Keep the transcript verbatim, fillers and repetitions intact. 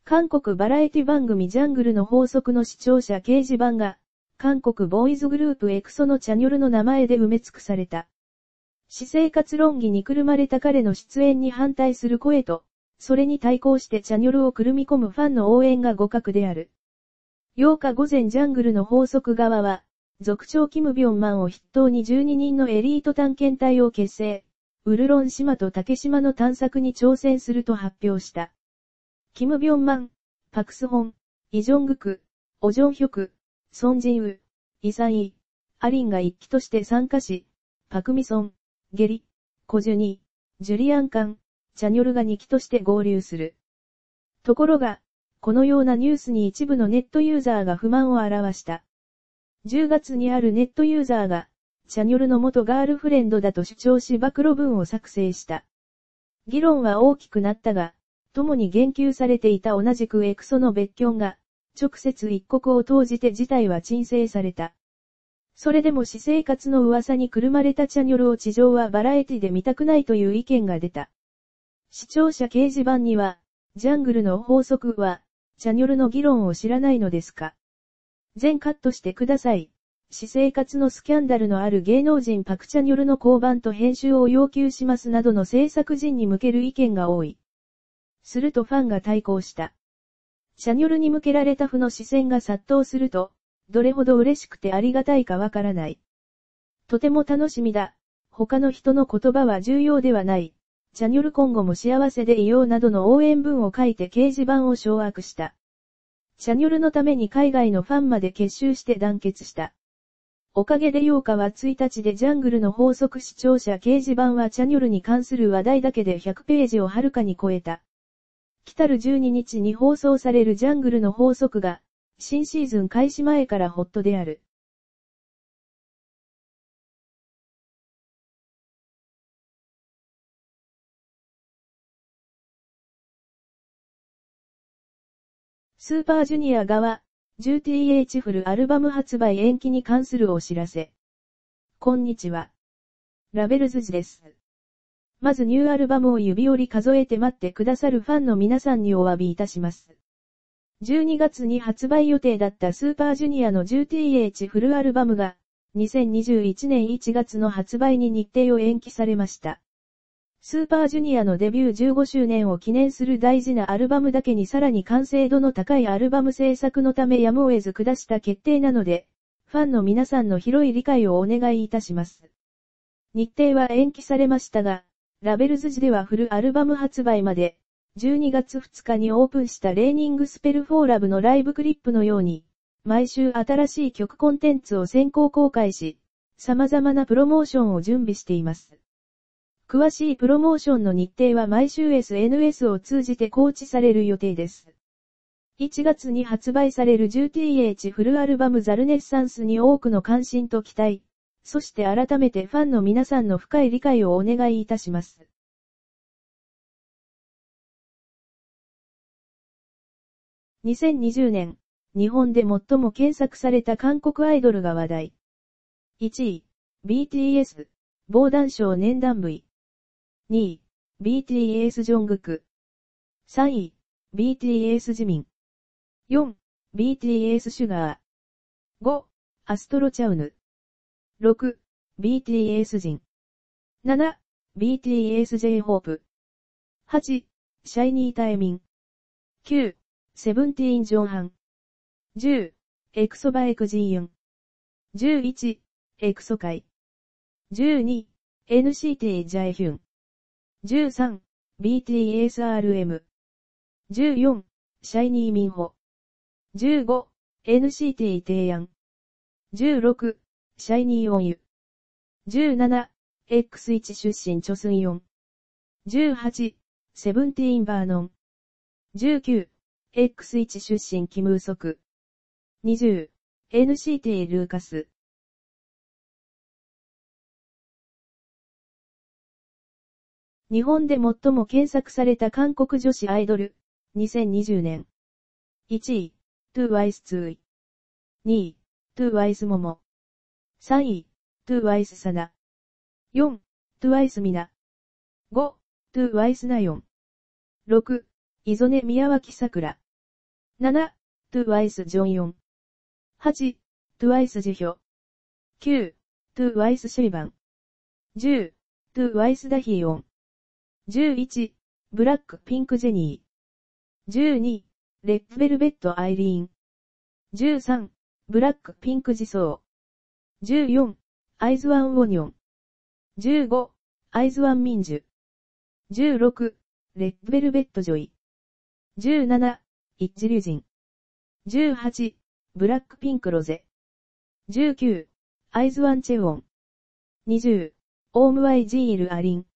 韓国バラエティ番組ジャングルの法則の視聴者掲示板が、韓国ボーイズグループエクソのチャニョルの名前で埋め尽くされた。私生活論議にくるまれた彼の出演に反対する声と、それに対抗してチャニョルをくるみ込むファンの応援が互角である。ようか午前ジャングルの法則側は、族長キム・ビョンマンを筆頭にじゅうににんのエリート探検隊を結成、ウルロン島と竹島の探索に挑戦すると発表した。キム・ビョンマン、パクスホン、イジョングク、オジョンヒョク、ソンジンウ、イサンイ、アリンが一機として参加し、パクミソン、ゲリ、コジュニ、ジュリアンカン、チャニョルがに機として合流する。ところが、このようなニュースに一部のネットユーザーが不満を表した。じゅうがつにあるネットユーザーが、チャニョルの元ガールフレンドだと主張し暴露文を作成した。議論は大きくなったが、共に言及されていた同じくエクソの別居が、直接一刻を投じて事態は沈静された。それでも私生活の噂にくるまれたチャニョルを地上はバラエティで見たくないという意見が出た。視聴者掲示板には、ジャングルの法則は、チャニョルの議論を知らないのですか？全カットしてください。私生活のスキャンダルのある芸能人パクチャニョルの降板と編集を要求しますなどの制作陣に向ける意見が多い。するとファンが対抗した。チャニョルに向けられた負の視線が殺到すると、どれほど嬉しくてありがたいかわからない。とても楽しみだ。他の人の言葉は重要ではない。チャニョル今後も幸せでいようなどの応援文を書いて掲示板を掌握した。チャニョルのために海外のファンまで結集して団結した。おかげでようかはついたちでジャングルの法則視聴者掲示板はチャニョルに関する話題だけでひゃくページをはるかに超えた。来たるじゅうににちに放送されるジャングルの法則が、新シーズン開始前からホットである。スーパージュニア側、ジューティーエイチ フルアルバム発売延期に関するお知らせ。こんにちは。ラベルズジです。まずニューアルバムを指折り数えて待ってくださるファンの皆さんにお詫びいたします。じゅうにがつに発売予定だったスーパージュニアの ジューティーエイチ フルアルバムが、にせんにじゅういちねんいちがつの発売に日程を延期されました。スーパージュニアのデビューじゅうごしゅうねんを記念する大事なアルバムだけにさらに完成度の高いアルバム制作のためやむを得ず下した決定なので、ファンの皆さんの広い理解をお願いいたします。日程は延期されましたが、ラベルズ時ではフルアルバム発売まで、じゅうにがつふつかにオープンしたレーニングスペルフォーラブのライブクリップのように、毎週新しい曲コンテンツを先行公開し、様々なプロモーションを準備しています。詳しいプロモーションの日程は毎週 エスエヌエス を通じて告知される予定です。いちがつに発売される ジューティーエイチ フルアルバムザルネッサンスに多くの関心と期待、そして改めてファンの皆さんの深い理解をお願いいたします。にせんにじゅうねん、日本で最も検索された韓国アイドルが話題。いちい、ビーティーエス、防弾少年団 V。にい、ビーティーエス ジョングク。さんい、ビーティーエス ジミン。よん、ビーティーエス シュガー。ご、アストロチャウヌ。ろく、ビーティーエス ジン。なな、ビーティーエス J ホープ。はち、シャイニータエミン。きゅう、セブンティーンジョンハン。じゅう、エクソバエクジーユン。じゅういち、エクソカイ。じゅうに、エヌシーティー ジャエヒュン。じゅうさん、ビーティーエス アールエム。じゅうよん、シャイニーミンホ。じゅうご、エヌシーティー テイヤン。じゅうろく、シャイニーオンユ。じゅうなな、エックスワン 出身チョスンヨン。じゅうはち、セブンティーンバーノン。じゅうきゅう、エックスワン 出身キムウソク。にじゅう、エヌシーティー ルーカス。日本で最も検索された韓国女子アイドル、にせんにじゅうねん。いちい、トゥワイスツーイ。にい、トゥワイスモモ。さんい、トゥワイスサナ。よん、トゥワイスミナ。ご、トゥワイスナヨン。ろく、イゾネ宮脇さくら。 なな、トゥワイスジョンヨン。はち、トゥワイスジヒョ。きゅう、トゥワイスシェイバン。じゅう、トゥワイスダヒヨン。じゅういち、ブラックピンクジェニー。じゅうに、レッドベルベットアイリーン。じゅうさん、ブラックピンクジソー。じゅうよん、アイズワンオニョン。じゅうご、アイズワンミンジュ。じゅうろく、レッドベルベットジョイ。じゅうなな、イッジリュジン。じゅうはち、ブラックピンクロゼ。じゅうきゅう、アイズワンチェウォン。にじゅう、オームアイジーイルアリン。